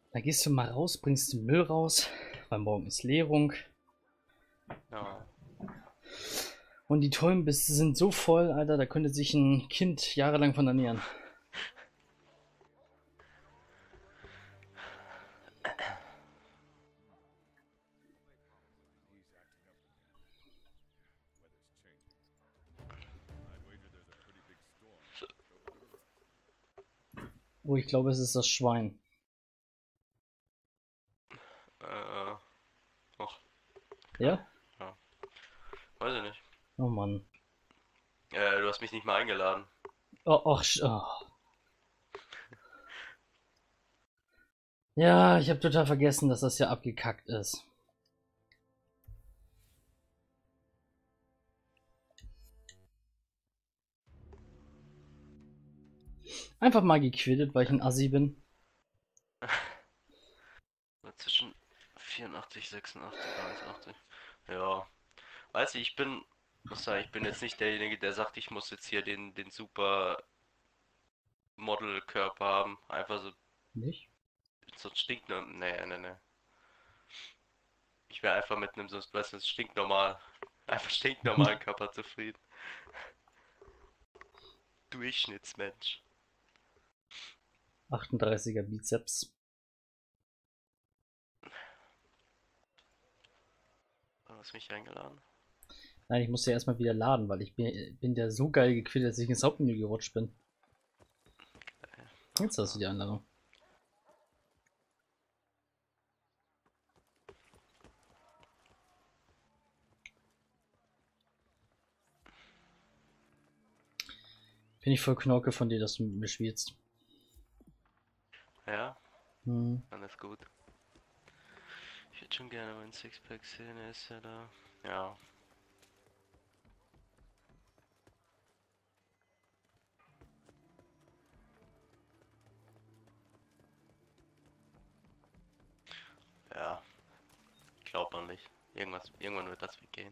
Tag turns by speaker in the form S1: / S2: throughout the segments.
S1: Da gehst du mal raus, bringst den Müll raus, weil morgen ist Leerung.
S2: Ja.
S1: Und die Toilenbisse sind so voll, Alter, da könnte sich ein Kind jahrelang von ernähren. Oh, ich glaube, es ist das Schwein.
S2: Äh, ach, okay.
S1: Ja?
S2: Ja. Weiß ich nicht.
S1: Oh Mann.
S2: Du hast mich nicht mal eingeladen.
S1: Oh, och, oh. Ja, ich habe total vergessen, dass das ja abgekackt ist. Einfach mal gequittet, weil ich ein Assi bin.
S2: Zwischen 84, 86, 81. Ja. Weiß ich, muss sagen, ich bin jetzt nicht derjenige, der sagt, ich muss jetzt hier den super Modelkörper haben. Einfach
S1: Nicht?
S2: so ein stinknormal. Nee, nee, nee. Ich wäre einfach mit einem so, weißt du, stinknormal. Einfach stinknormalen Körper zufrieden. Durchschnittsmensch.
S1: 38er Bizeps.
S2: Hast mich eingeladen?
S1: Nein, ich muss ja erstmal wieder laden, weil ich bin ja so geil gequittet, dass ich ins Hauptmenü gerutscht bin.
S2: Ach
S1: Jetzt hast du
S2: so.
S1: die Einladung. Bin ich voll Knorke von dir, dass du mit mir spielst.
S2: Ja,
S1: Hm.
S2: dann ist gut. Ich hätte schon gerne meinen Sixpack sehen, er ist ja da. Ja. Ja, glaubt man nicht. Irgendwann wird das weggehen.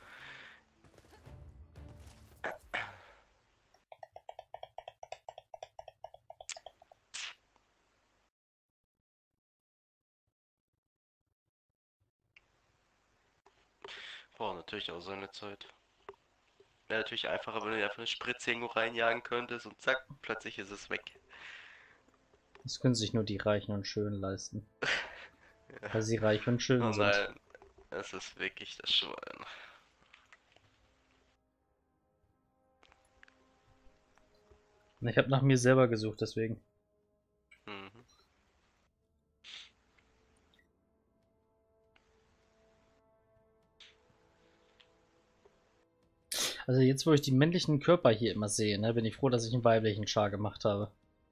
S2: Boah, natürlich auch seine Zeit. Wäre natürlich einfacher, wenn du dir einfach eine Spritze irgendwo reinjagen könntest und zack, plötzlich ist es weg.
S1: Das können sich nur die Reichen und Schönen leisten. Weil sie reich und schön
S2: Oh
S1: sind.
S2: nein, es ist wirklich das Schwein.
S1: Und ich habe nach mir selber gesucht, deswegen.
S2: Mhm.
S1: Also jetzt, wo ich die männlichen Körper hier immer sehe, ne, bin ich froh, dass ich einen weiblichen Char gemacht habe.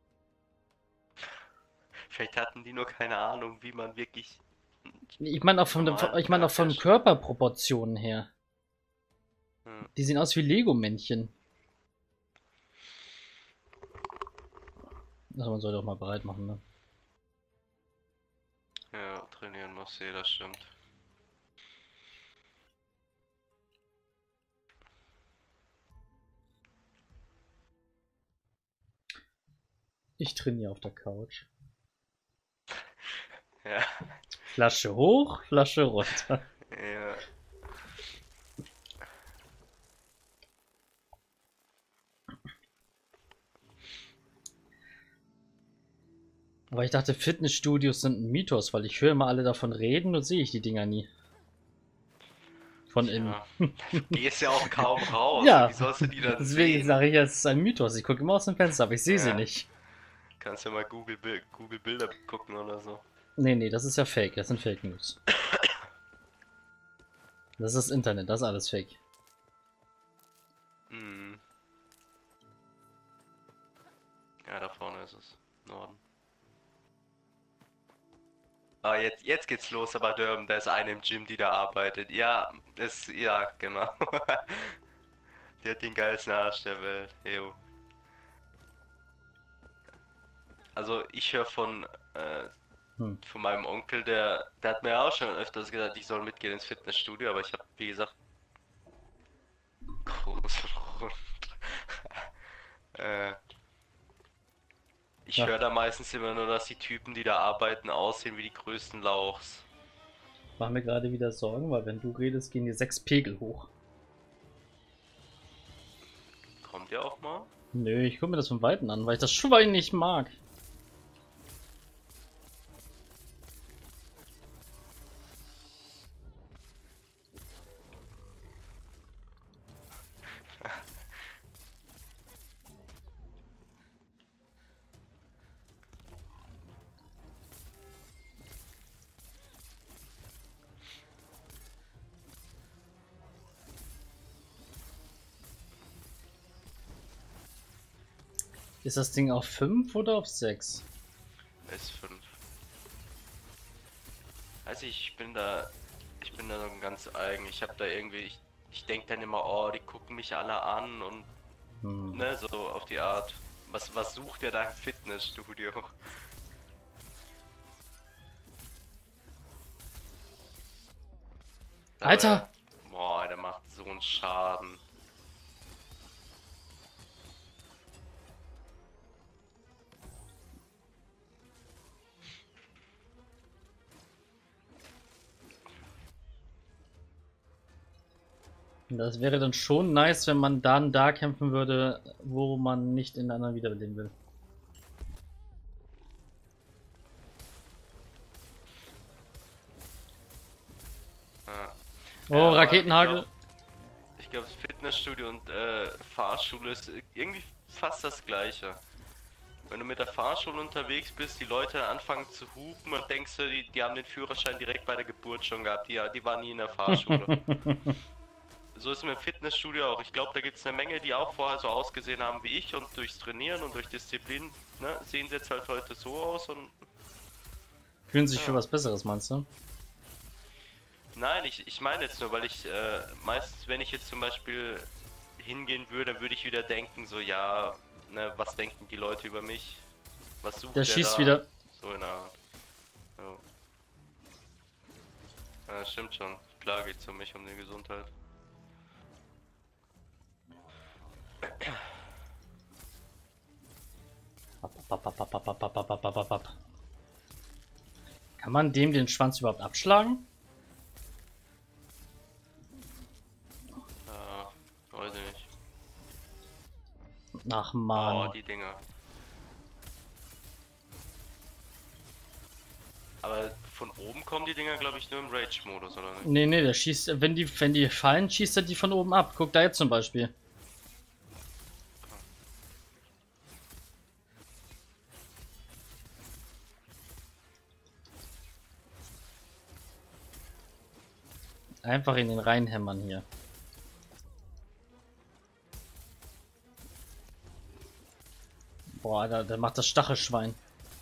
S2: Vielleicht hatten die nur keine Ahnung, wie man wirklich
S1: Ich meine auch
S2: normalen
S1: ich meine auch von
S2: Charakter.
S1: Körperproportionen her.
S2: Hm.
S1: Die sehen aus wie Lego-Männchen. Also man sollte auch mal bereit machen, ne?
S2: Ja, trainieren muss jeder, stimmt.
S1: Ich trainiere auf der Couch.
S2: Ja,
S1: Flasche hoch, Flasche runter.
S2: ja.
S1: Aber ich dachte, Fitnessstudios sind ein Mythos, weil ich höre immer alle davon reden und sehe ich die Dinger nie. Von innen.
S2: Tja, du gehst ja auch kaum raus. Wie
S1: Ja,
S2: sollst du die dann
S1: deswegen
S2: sehen?
S1: sage ich, es ist ein Mythos. Ich gucke immer aus dem Fenster, aber ich sehe sie
S2: Ja,
S1: nicht.
S2: kannst ja mal Google Bilder gucken oder so.
S1: Nee, nee, das ist ja Fake. Das sind Fake News. Das ist das Internet, das ist alles Fake.
S2: Hm. Ja, da vorne ist es. Norden. Ah, jetzt geht's los, aber Dörben, da ist eine im Gym, die da arbeitet. Ja, genau. Die hat den geilsten Arsch der Welt. Jo. Also ich höre
S1: Hm.
S2: von meinem Onkel, der hat mir auch schon öfters gesagt, ich soll mitgehen ins Fitnessstudio, aber ich habe, wie gesagt, groß und rund. Äh, Ich
S1: Ja,
S2: höre da meistens immer nur, dass die Typen, die da arbeiten, aussehen wie die größten Lauchs.
S1: mach mir gerade wieder Sorgen, weil wenn du redest, gehen die 6 Pegel hoch.
S2: Kommt ihr auch mal?
S1: Nö, ich guck mir das von Weitem an, weil ich das Schwein nicht mag. Ist das Ding auf 5 oder auf 6?
S2: S5. Also ich bin da so ganz eigen. Ich habe da irgendwie, ich denke dann immer, oh, die gucken mich alle an und
S1: Hm.
S2: ne, so auf die Art. Was sucht ihr da im Fitnessstudio?
S1: Alter!
S2: Dabei, boah, der macht so einen Schaden.
S1: Das wäre dann schon nice, wenn man dann da kämpfen würde, wo man nicht in der anderen wiederbeleben will.
S2: Ja,
S1: Oh,
S2: ja aber
S1: Raketenhagel.
S2: ich glaube, Fitnessstudio und Fahrschule ist irgendwie fast das Gleiche. Wenn du mit der Fahrschule unterwegs bist, die Leute anfangen zu hupen und denkst du, die haben den Führerschein direkt bei der Geburt schon gehabt. Die waren nie in der Fahrschule. So ist es mit dem Fitnessstudio auch. Ich glaube, da gibt es eine Menge, die auch vorher so ausgesehen haben wie ich und durchs Trainieren und durch Disziplin, ne, sehen sie jetzt halt heute so aus und
S1: Fühlen sich für
S2: ja.
S1: was Besseres, meinst du?
S2: Nein, ich meine jetzt nur, weil ich meistens, wenn ich jetzt zum Beispiel hingehen würde, dann würde ich wieder denken, so ja, ne, was denken die Leute über mich? Was
S1: Der
S2: sucht der
S1: schießt
S2: da?
S1: wieder.
S2: So in der Art. Ja. Ja, stimmt schon. Klar geht's um mich, um die Gesundheit.
S1: Kann man dem den Schwanz überhaupt abschlagen?
S2: Weiß ich nicht.
S1: Ach
S2: Oh,
S1: man.
S2: die Dinger. Aber von oben kommen die Dinger, glaube ich, nur im Rage-Modus, oder nicht?
S1: Nee, nee, der schießt, wenn die fallen, schießt er die von oben ab. Guck da jetzt zum Beispiel. Einfach in den reinhämmern hier. Boah, der macht das Stachelschwein.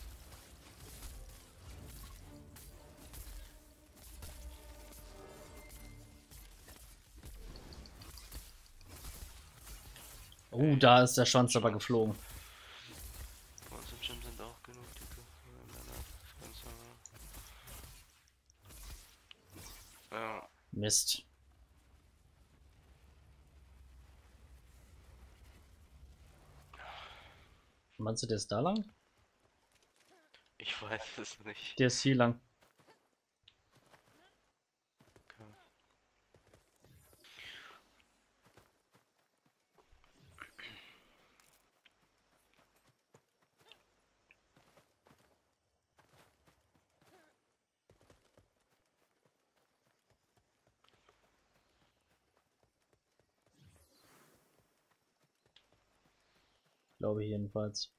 S1: Da ist der Schwanz aber geflogen.
S2: Bei uns im Gym sind auch genug dicke Männer. Ja,
S1: Mist. Meinst du, der ist da lang?
S2: ich weiß es nicht.
S1: Der ist hier lang.
S2: Okay.
S1: Glaube ich jedenfalls.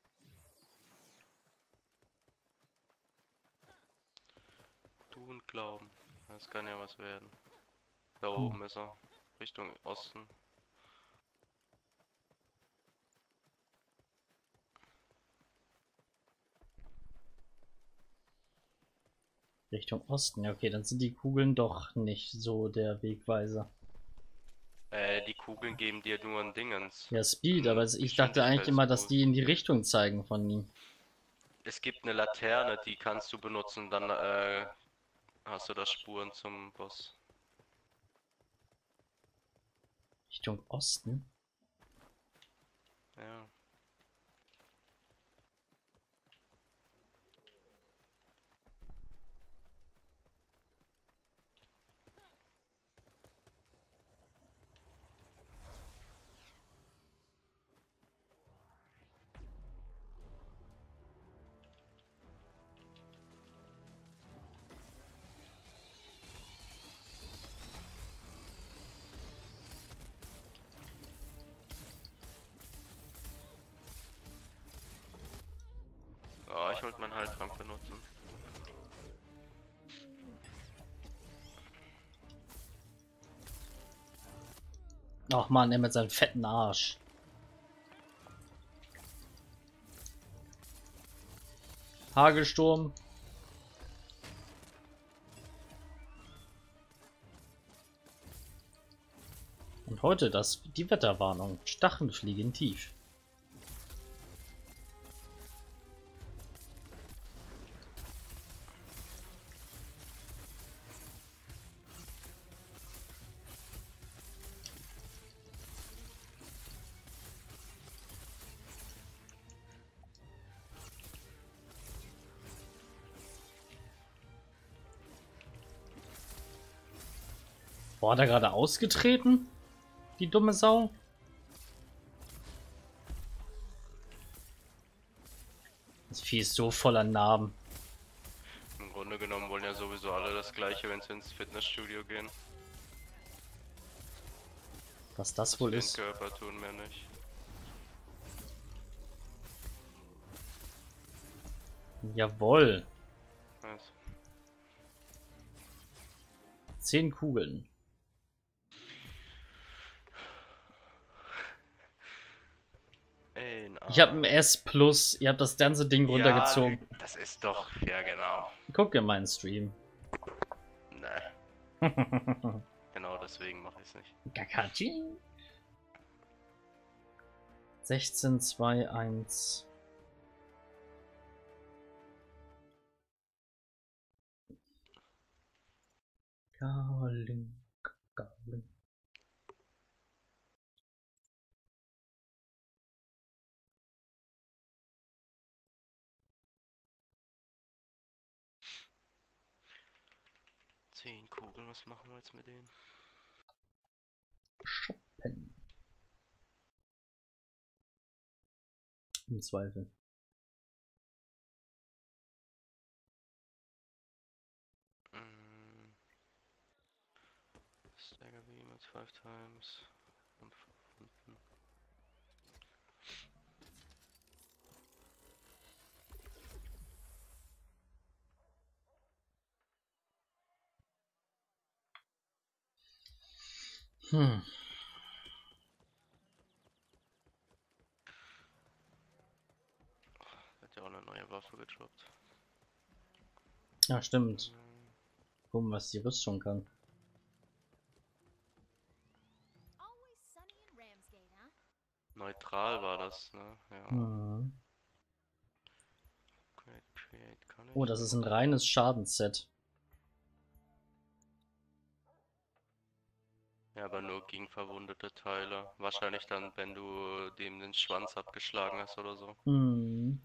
S2: Tun, glauben. Das kann ja was werden. Da
S1: Hm.
S2: oben ist er. Richtung Osten.
S1: Richtung Osten. Ja, okay, dann sind die Kugeln doch nicht so der Wegweiser.
S2: Die Kugeln geben dir nur ein Dingens.
S1: Ja, Speed, aber
S2: Ein
S1: ich dachte eigentlich immer, dass die
S2: Geschwindigkeitsboost.
S1: in die Richtung zeigen von ihm.
S2: Es gibt eine Laterne, die kannst du benutzen, dann hast du da Spuren zum Boss.
S1: Richtung Osten?
S2: Ja. ich wollte meinen Heiltrank benutzen.
S1: Ach man, er mit seinem fetten Arsch. Hagelsturm. Und heute die Wetterwarnung. Stacheln fliegen tief. Boah, hat er gerade ausgetreten? Die dumme Sau. Das Vieh ist so voller Narben.
S2: Im Grunde genommen wollen ja sowieso alle das gleiche, wenn sie ins Fitnessstudio gehen.
S1: Was das wohl ist.
S2: Körper tun mehr nicht.
S1: Jawohl.
S2: Was?
S1: 10 Kugeln. Ich habe ein S plus. Ihr habt das ganze Ding runtergezogen.
S2: Ja, das ist doch, ja genau.
S1: Guck in meinen Stream.
S2: Nee. Genau deswegen mache ich es nicht.
S1: Kakachi. 16, 2, 1. Garling. Garling.
S2: Zehn Kugeln, was machen wir jetzt mit denen?
S1: Shoppen. Im Zweifel.
S2: Stagger Beam at 5 times. Und 5 unten. Hat ja auch eine neue Waffe gedroppt.
S1: Ja, stimmt. Gucken, was die Rüstung kann.
S2: Neutral war das, ne? Ja.
S1: Mhm.
S2: Create kann ich.
S1: Oh, das ist ein reines Schadensset.
S2: Ja, aber nur gegen verwundete Teile. Wahrscheinlich dann, wenn du dem den Schwanz abgeschlagen hast oder so.
S1: Mhm.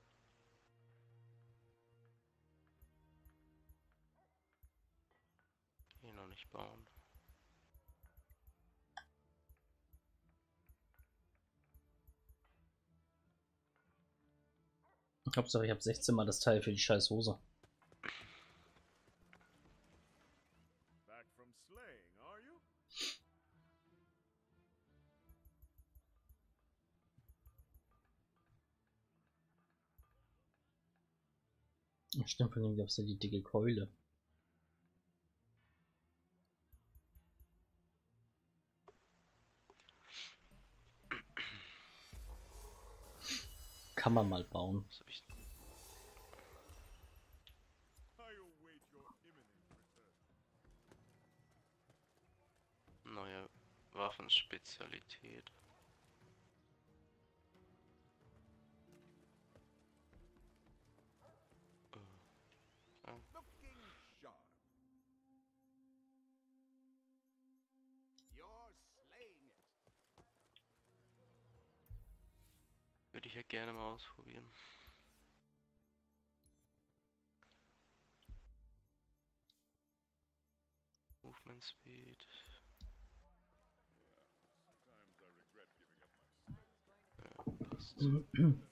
S2: Hier noch nicht bauen.
S1: Hauptsache, ich habe 16 Mal das Teil für die scheiß Hose.
S3: Back from slaying, are you?
S1: Stimmt, von dem gab es ja die dicke Keule. Kann man mal bauen.
S2: Was hab ich?
S3: I await your imminent return.
S2: Neue Waffenspezialität.
S3: Looking sharp. You're slaying it.
S2: Würde ich ja gerne mal ausprobieren. Movement Speed.
S3: Sometimes I regret giving up my
S2: Ja, passt.
S3: I remember.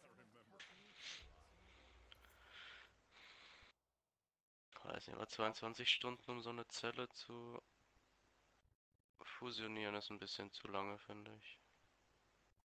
S2: Weiß nicht, aber 22 Stunden, um so eine Zelle zu fusionieren, ist ein bisschen zu lange, finde ich.